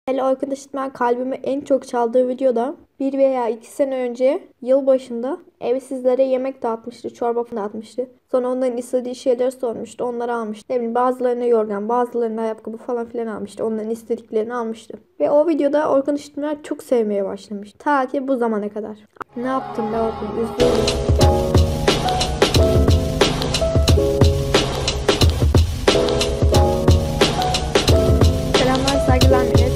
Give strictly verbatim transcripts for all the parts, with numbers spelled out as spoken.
Hele arkadaşımın kalbimi en çok çaldığı videoda bir veya iki sene önce yılbaşında evsizlere yemek dağıtmıştı, çorba falan dağıtmıştı. Sonra onların istediği şeyleri sormuştu, onları almıştı. Ne bileyim, bazılarına yorgan, bazılarına ayakkabı falan filan almıştı. Onların istediklerini almıştı. Ve o videoda Orkun Işıtmak çok sevmeye başlamış. Ta ki bu zamana kadar. Ne yaptım be Orkun? Üzüldüm. Selamlar, saygılar millet.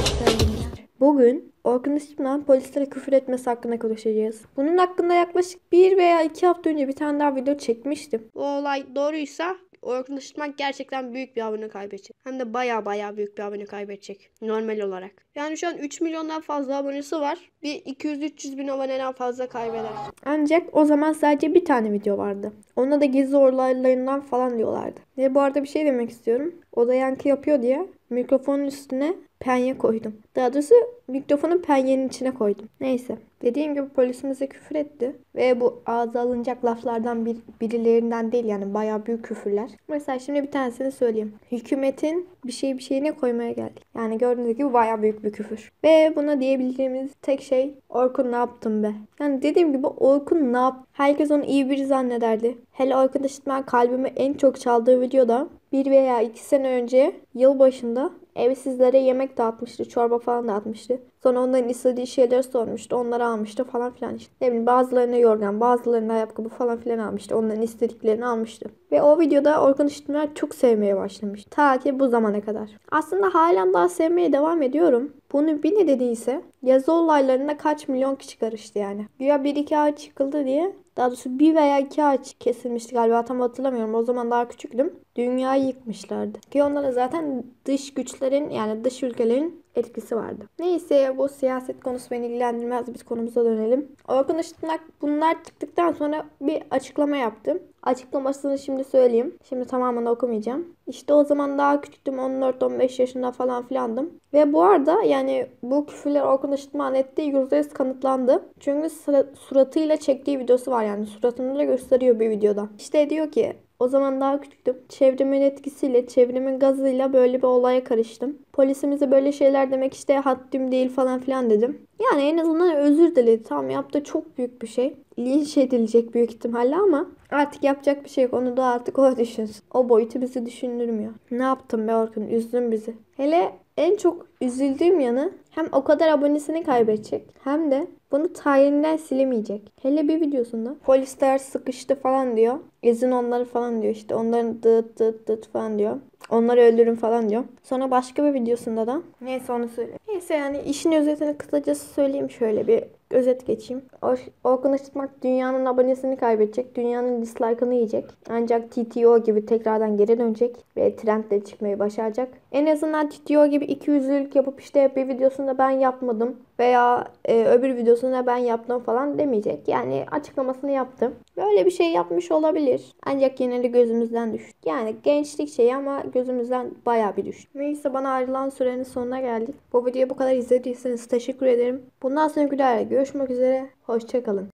Bugün Orkun Işıtmak'ın polislere küfür etmesi hakkında konuşacağız. Bunun hakkında yaklaşık bir veya iki hafta önce bir tane daha video çekmiştim. O olay doğruysa Orkun Işıtmak gerçekten büyük bir abone kaybedecek. Hem de baya baya büyük bir abone kaybedecek. Normal olarak. Yani şu an üç milyondan fazla abonesi var. Bir iki yüz üç yüz bin aboneden fazla kaybeder. Ancak o zaman sadece bir tane video vardı. Ona da gizli olaylarından falan diyorlardı. Ve bu arada bir şey demek istiyorum. O da yankı yapıyor diye mikrofonun üstüne penye koydum. Daha doğrusu mikrofonu penyenin içine koydum. Neyse. Dediğim gibi polisimize küfür etti. Ve bu ağza alınacak laflardan bir, birilerinden değil, yani bayağı büyük küfürler. Mesela şimdi bir tanesini söyleyeyim. Hükümetin bir şey bir şeyine koymaya geldik. Yani gördüğünüz gibi bayağı büyük bir küfür. Ve buna diyebileceğimiz tek şey Orkun ne yaptın be? Yani dediğim gibi Orkun ne yap? Herkes onu iyi biri zannederdi. Hele Orkun Işıtmak kalbimi en çok çaldığı videoda bir veya iki sene önce yılbaşında evsizlere yemek dağıtmıştı, çorba falan dağıtmıştı. Sonra onların istediği şeyleri sormuştu, onları almıştı falan filan işte. Ne bileyim, bazılarına yorgan, bazılarına ayakkabı falan filan almıştı. Onların istediklerini almıştı. Ve o videoda Orkun Işıtmak çok sevmeye başlamış. Ta ki bu zamana kadar. Aslında halen daha sevmeye devam ediyorum. Bunu bir ne dediyse yazı olaylarında kaç milyon kişi karıştı yani. Güya bir iki ağaç yıkıldı diye. Daha doğrusu bir veya iki ağaç kesilmişti galiba, tam hatırlamıyorum. O zaman daha küçüktüm. Dünyayı yıkmışlardı. Ki onlara zaten dış güçlerin, yani dış ülkelerin etkisi vardı. Neyse, bu siyaset konusu beni ilgilendirmez. Biz konumuza dönelim. Orkun Işıtmak bunlar çıktıktan sonra bir açıklama yaptı. Açıklamasını şimdi söyleyeyim. Şimdi tamamını okumayacağım. İşte o zaman daha küçüktüm. on dört on beş yaşında falan filandım. Ve bu arada yani bu küfürler Orkun Işıtmak'ın ettiği yüzde yüz kanıtlandı. Çünkü suratıyla çektiği videosu var, yani suratını da gösteriyor bir videoda. İşte diyor ki, o zaman daha küçüktüm. Çevremin etkisiyle, çevremin gazıyla böyle bir olaya karıştım. Polisimize böyle şeyler demek işte haddim değil falan filan dedim. Yani en azından özür diledi. Tamam, yaptığı çok büyük bir şey. Linç edilecek büyük ihtimalle ama artık yapacak bir şey yok. Onu da artık o düşünsün. O boyutu bizi düşündürmüyor. Ne yaptın be Orkun? Üzdün bizi. Hele en çok üzüldüğüm yanı, hem o kadar abonesini kaybedecek hem de bunu tarihinden silemeyecek. Hele bir videosunda polisler sıkıştı falan diyor. Ezin onları falan diyor işte. Onların dıt dıt dıt falan diyor. Onları öldürün falan diyor. Sonra başka bir videosunda da, neyse onu söyle. Neyse, yani işin özetini kısacası söyleyeyim, şöyle bir özet geçeyim. Orkun Işıtmak dünyanın abonesini kaybedecek. Dünyanın dislike'ını yiyecek. Ancak T T O gibi tekrardan geri dönecek ve trendle çıkmayı başaracak. En azından T T O gibi iki yüzlülük yapıp işte bir videosunda ben yapmadım veya e, öbür videosunda ben yaptım falan demeyecek. Yani açıklamasını yaptı. Böyle bir şey yapmış olabilir. Ancak yine de gözümüzden düştü. Yani gençlik şeyi ama gözümüzden bayağı bir düştü. Neyse, bana ayrılan sürenin sonuna geldik. Bu videoyu bu kadar izlediyseniz teşekkür ederim. Bundan sonraki videoda görüşmek üzere. Hoşçakalın.